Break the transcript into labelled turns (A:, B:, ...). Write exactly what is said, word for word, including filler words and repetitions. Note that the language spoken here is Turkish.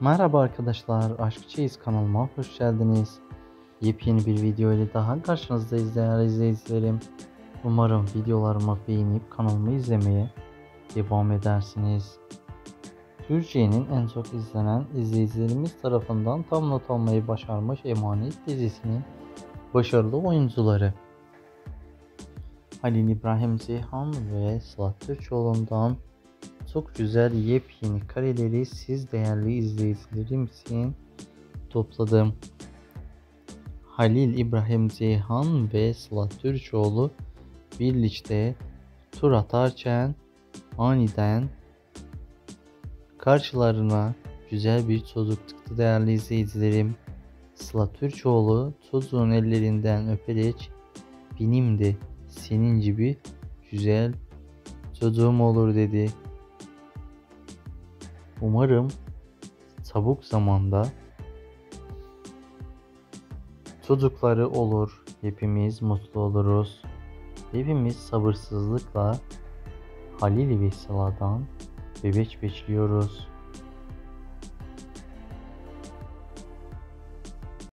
A: Merhaba arkadaşlar, Aşk Çeyiz kanalıma hoş geldiniz. Yepyeni bir video ile daha karşınızdayız değerli izleyicilerim. Umarım videolarımı beğenip kanalımı izlemeye devam edersiniz. Türkiye'nin en çok izlenen izleyicilerimiz tarafından tam not almayı başarmış Emanet dizisinin başarılı oyuncuları Halil İbrahim Ceyhan ve Sıla Türkoğlu'ndan çok güzel yepyeni kareleri siz değerli izleyicilerim için topladım. Halil İbrahim Ceyhan ve Sıla Türkoğlu birlikte tur atarken aniden karşılarına güzel bir çocuk çıktı değerli izleyicilerim. Sıla Türkoğlu çocuğun ellerinden öperek benim de senin gibi güzel çocuğum olur dedi. Umarım çabuk zamanda çocukları olur. Hepimiz mutlu oluruz. Hepimiz sabırsızlıkla Halil ve Sıla'dan bebek bekliyoruz.